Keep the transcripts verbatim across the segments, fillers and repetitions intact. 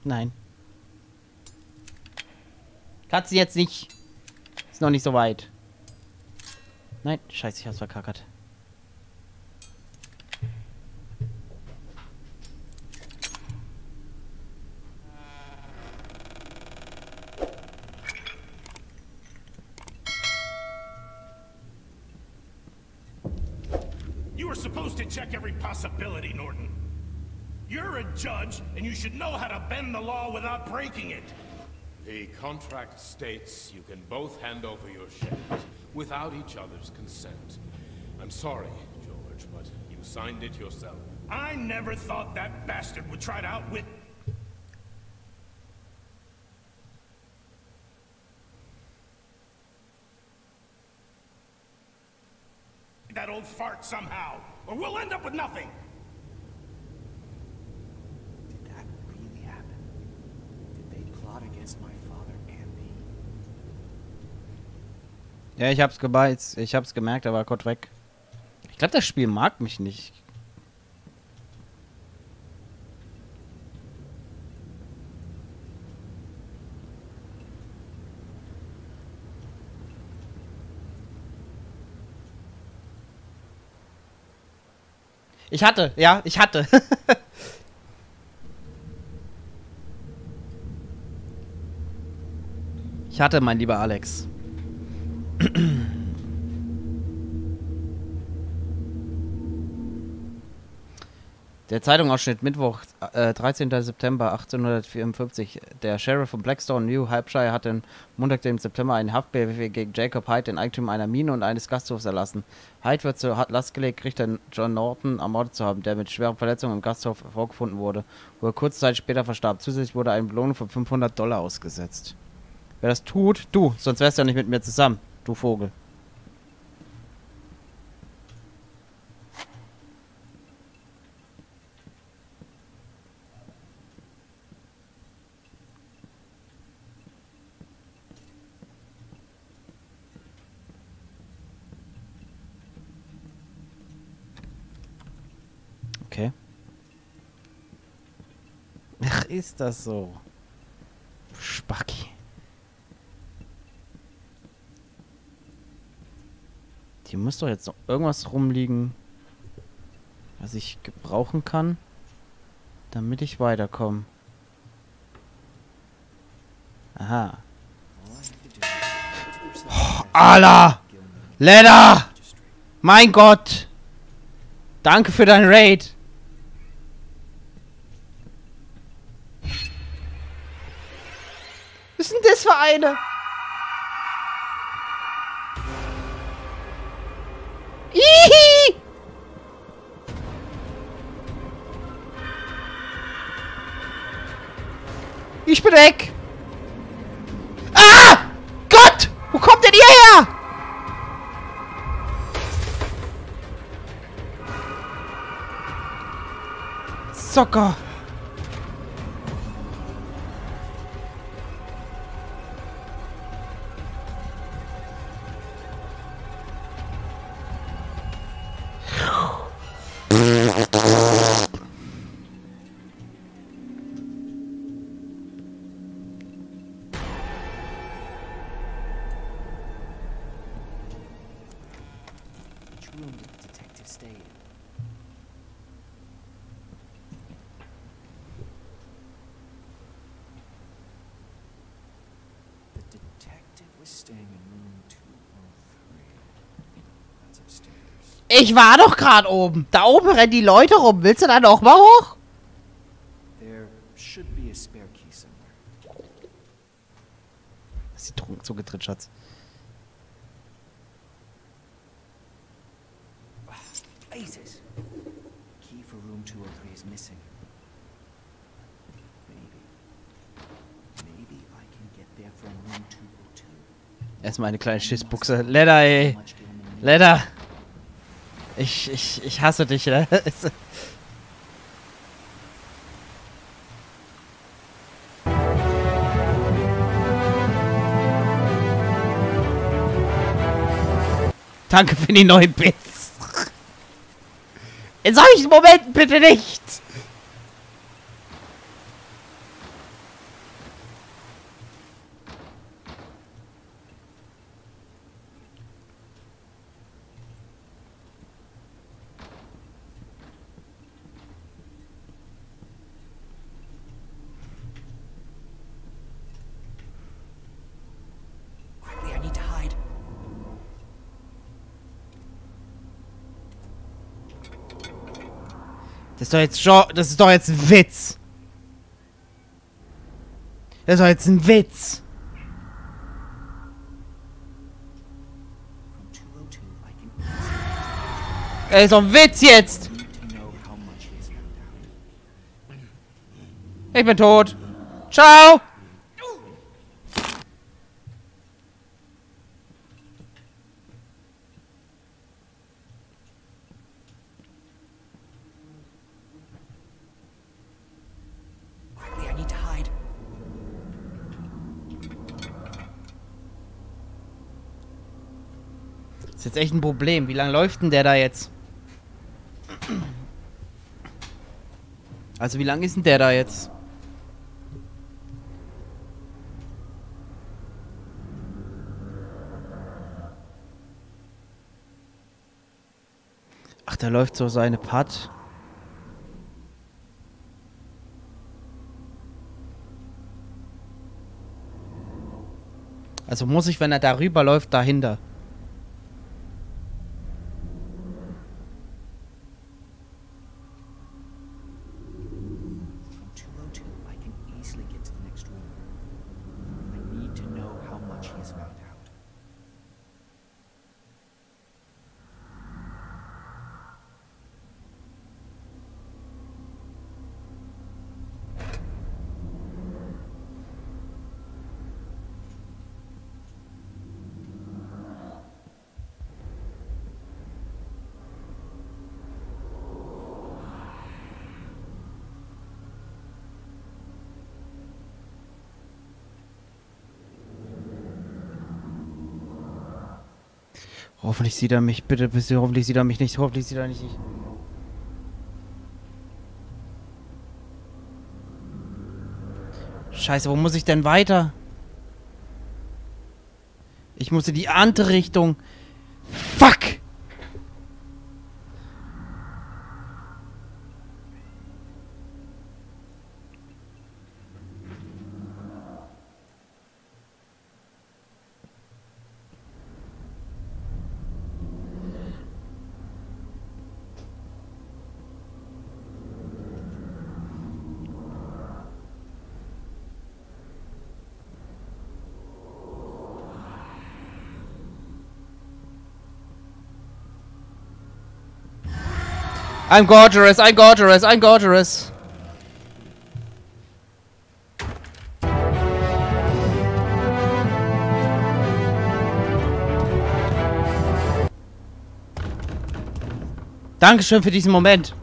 Nein. Kannst du jetzt nicht. Ist noch nicht so weit. Nein, scheiße, ich hab's verkackert. You were supposed to check every possibility, Norton. You're a judge, and you should know how to bend the law without breaking it. The contract states you can both hand over your shares without each other's consent. I'm sorry, George, but you signed it yourself. I never thought that bastard would try to outwit... that old fart somehow, or we'll end up with nothing. Did that really happen? Did they plot against my father and me? Ja, ich hab's gebeizt. Ich hab's gemerkt, er war kurz weg. Ich glaube, das Spiel mag mich nicht. Ich hatte, ja, ich hatte. Ich hatte, mein lieber Alex. Der Zeitungausschnitt Mittwoch, äh, dreizehnter September achtzehnhundertvierundfünfzig. Der Sheriff von Blackstone, New Hampshire, hat am Montag, dem September, einen Haftbefehl gegen Jacob Hyde, den Eigentümer einer Mine und eines Gasthofs, erlassen. Hyde wird zur Last gelegt, Richter John Norton ermordet zu haben, der mit schweren Verletzungen im Gasthof vorgefunden wurde, wo er kurze Zeit später verstarb. Zusätzlich wurde eine Belohnung von fünfhundert Dollar ausgesetzt. Wer das tut, du, sonst wärst du ja nicht mit mir zusammen, du Vogel. Okay. Ach, ist das so? Spacki. Hier muss doch jetzt noch irgendwas rumliegen, was ich gebrauchen kann, damit ich weiterkomme. Aha. Oh, Allah! Leder! Mein Gott! Danke für dein Raid! Was ist denn das für eine? Ihi! Ich bin weg! Ah! Gott! Wo kommt denn ihr her? Zocker! Ich war doch gerade oben. Da oben rennen die Leute rum. Willst du da noch mal hoch? Ist die Trunk zugetritt, Schatz. Erstmal eine kleine Schissbuchse. Leder, ey. Leder. Ich, ich, ich hasse dich, ne? Danke für die neuen Bits. In solchen Momenten bitte nicht. Das ist doch jetzt schon, das ist doch jetzt ein Witz. Das ist doch jetzt ein Witz. Das ist doch ein Witz jetzt. Ich bin tot. Ciao. I need to hide. Das ist jetzt echt ein Problem. Wie lange läuft denn der da jetzt? Also wie lang ist denn der da jetzt? Ach, da läuft so seine Part. Also muss ich, wenn er darüber läuft, dahinter. From two oh two, I can easily get to the next room. I need to know how much he has found out. Hoffentlich sieht er mich, bitte, bitte, hoffentlich sieht er mich nicht, hoffentlich sieht er mich nicht. Scheiße, wo muss ich denn weiter? Ich muss in die andere Richtung. Fuck! I'm gorgeous, I'm gorgeous, I'm gorgeous. Dankeschön für diesen Moment.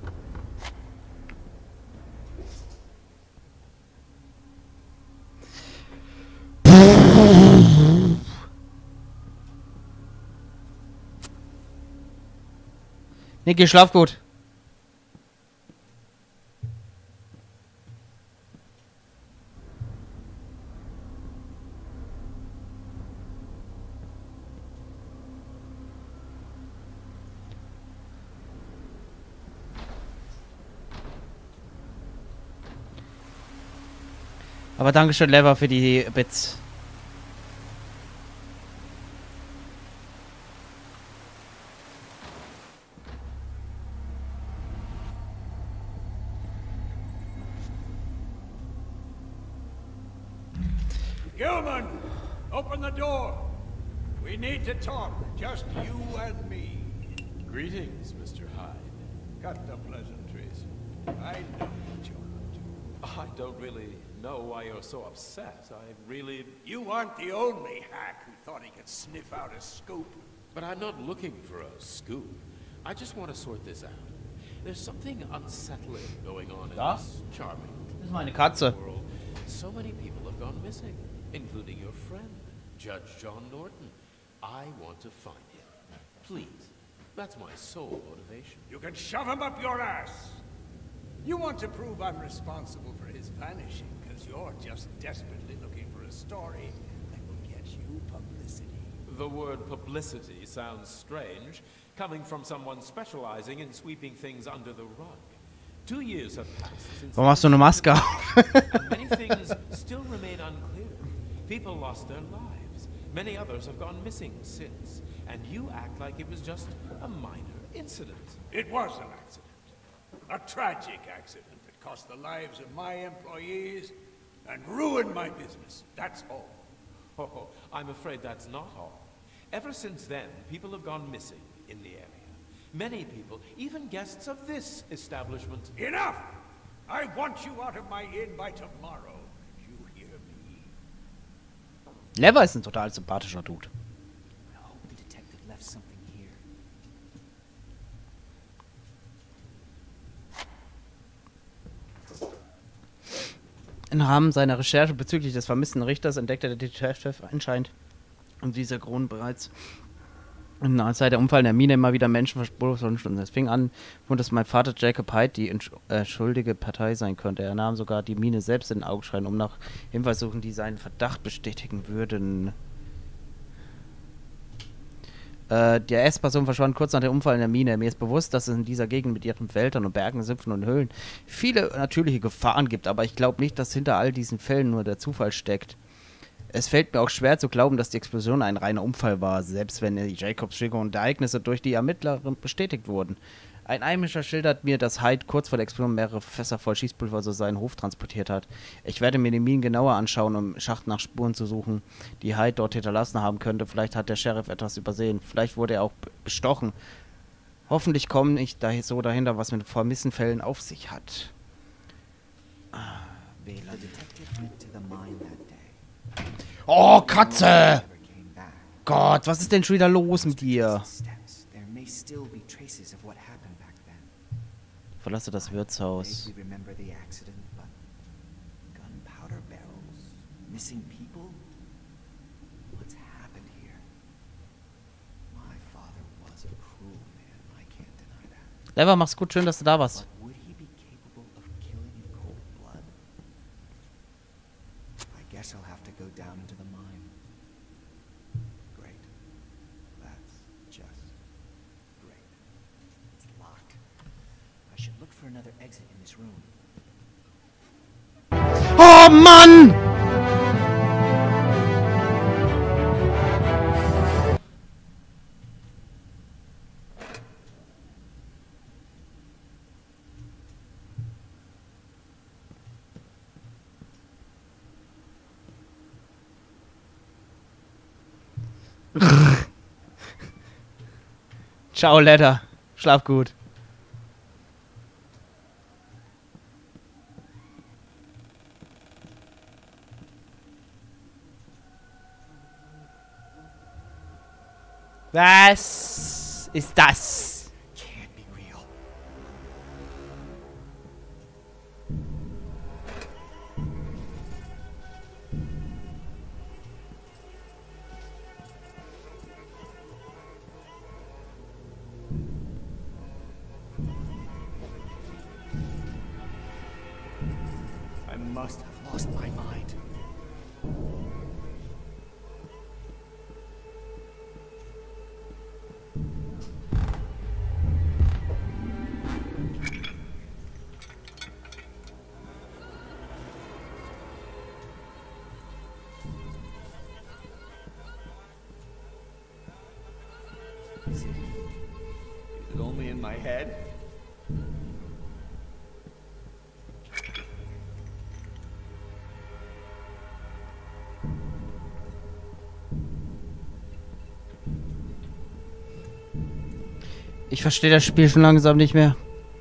Niki, schlaf gut. Aber Dankeschön, Lever, für die Bits. Gilman, open the door. We need to talk, just you and me. Greetings, Mister Hyde. Cut the pleasantries. I know what you're up to. I don't really know why you're so upset. I really... You aren't the only hack who thought he could sniff out a scoop. But I'm not looking for a scoop. I just want to sort this out. There's something unsettling going on in Da? this charming Das ist meine Katze. world. So many people have gone missing, including your friend, Judge John Norton. I want to find him. Please. That's my sole motivation. You can shove him up your ass. You want to prove I'm responsible for his vanishing, because you're just desperately looking for a story that will get you publicity. The word publicity sounds strange, coming from someone specializing in sweeping things under the rug. Two years have passed since... Warum hast du eine Maske auf? And many things still remain unclear. People lost their lives. Many others have gone missing since. And you act like it was just a minor incident. It was an accident. A tragic accident that cost the lives of my employees and ruined my business. That's all. Oh, I'm afraid that's not all. Ever since then, people have gone missing in the area. Many people, even guests of this establishment. Enough! I want you out of my inn by tomorrow. You hear me? Lever ist ein total sympathischer Dude. I hope the detective left something here. Im Rahmen seiner Recherche bezüglich des vermissten Richters entdeckte der Detective anscheinend und dieser Grund bereits seit der Unfall in der Mine immer wieder Menschen verspurlos und es fing an, dass mein Vater Jacob Hyde die äh, schuldige Partei sein könnte. Er nahm sogar die Mine selbst in Augenschein, um nach Hinweisen zu suchen, die seinen Verdacht bestätigen würden. Äh, der S-Person verschwand kurz nach dem Unfall in der Mine. Mir ist bewusst, dass es in dieser Gegend mit ihren Wäldern und Bergen, Sümpfen und Höhlen viele natürliche Gefahren gibt, aber ich glaube nicht, dass hinter all diesen Fällen nur der Zufall steckt. Es fällt mir auch schwer zu glauben, dass die Explosion ein reiner Unfall war, selbst wenn die Jacobs-Schilderung und Ereignisse durch die Ermittler bestätigt wurden. Ein Einmischer schildert mir, dass Hyde kurz vor der Explosion mehrere Fässer voll Schießpulver zu seinen Hof transportiert hat. Ich werde mir die Minen genauer anschauen, um im Schacht nach Spuren zu suchen, die Hyde dort hinterlassen haben könnte. Vielleicht hat der Sheriff etwas übersehen. Vielleicht wurde er auch bestochen. Hoffentlich komme ich da so dahinter, was mit vermissten Fällen auf sich hat. Ah, W L A N. Oh, Katze! Gott, was ist denn schon wieder los mit dir? Verlasse das Wirtshaus. Lever, mach's gut, schön, dass du da warst. Guess I'll have to go down into the mine. Great. That's just great. It's locked. I should look for another exit in this room. Oh Mann! Ciao, Letter. Schlaf gut. Was ist das? Can't be real. I must have lost my mind. Is it, is it only in my head? Ich verstehe das Spiel schon langsam nicht mehr.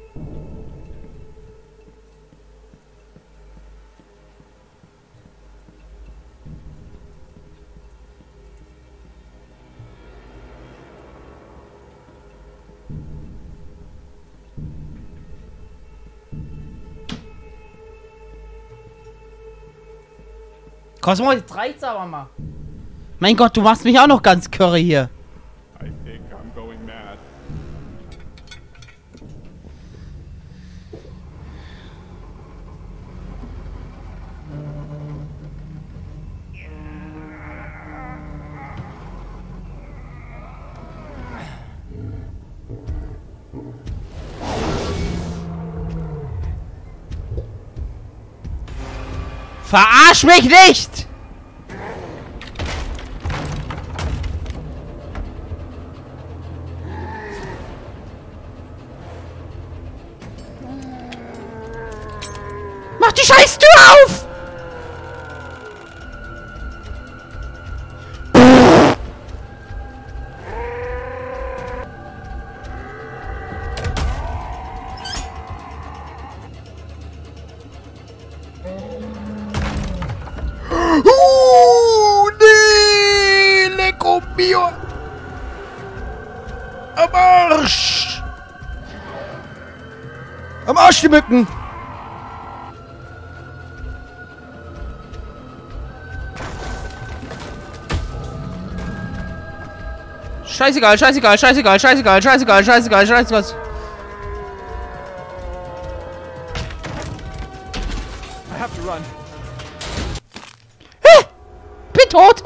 Cosmo, jetzt reicht's aber mal. Mein Gott, du machst mich auch noch ganz curry hier. I think I'm going mad. Verarsch mich nicht! scheiß Tür auf! Uh, nee, Lecco mio! Am Arsch! Am Arsch die Mücken! Scheißegal, scheißegal, scheißegal, scheißegal, scheißegal, scheißegal, scheißegal. I have to run. Hä? Bin tot!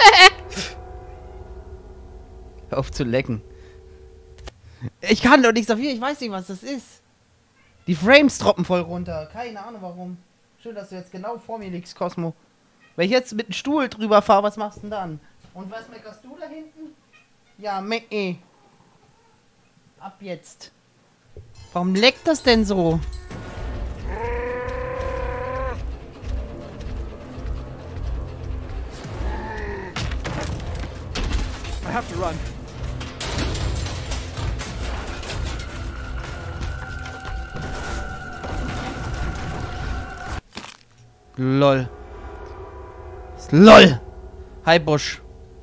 Hör auf zu lecken. Ich kann doch nichts dafür, ich weiß nicht, was das ist. Die Frames droppen voll runter. Keine Ahnung warum. Schön, dass du jetzt genau vor mir liegst, Cosmo. Wenn ich jetzt mit dem Stuhl drüber fahre, was machst du denn dann? Und was meckerst du da hinten? Ja, meh. Ab jetzt. Warum leckt das denn so? I have to run. Lol. LOL. Hi Busch.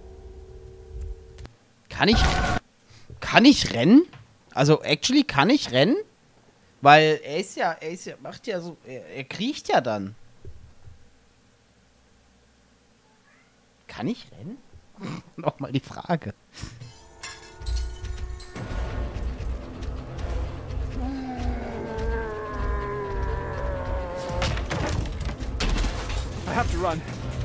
Kann ich... Kann ich rennen? Also, actually, kann ich rennen? Weil er ist ja... Er ist ja... Macht ja so... Er, er kriecht ja dann. Kann ich rennen? Nochmal die Frage. I have to run.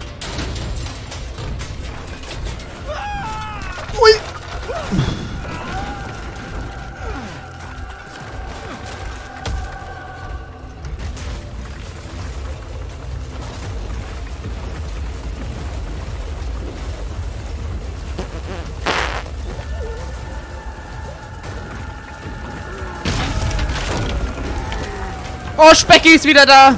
Ui! Oh, Specki ist wieder da!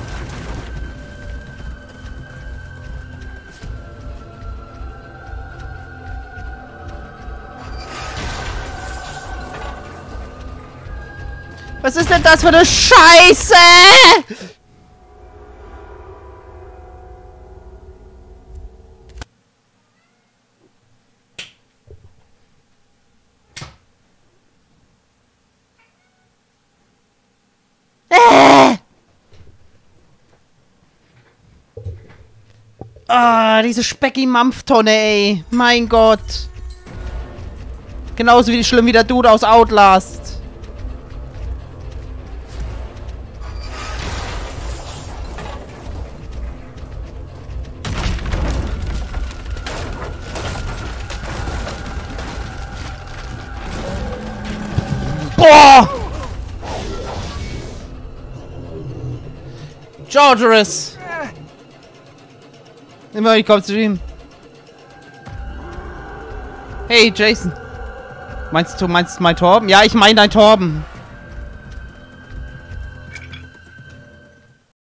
Was ist denn das für eine Scheiße? Äh! Ah, diese Specki-Mampftonne, ey. Mein Gott. Genauso wie schlimm wie der Dude aus Outlast. Boah! Georgerus! Immer, ich komm zu ihm. Hey, Jason. Meinst du, meinst du mein Torben? Ja, ich meine dein Torben.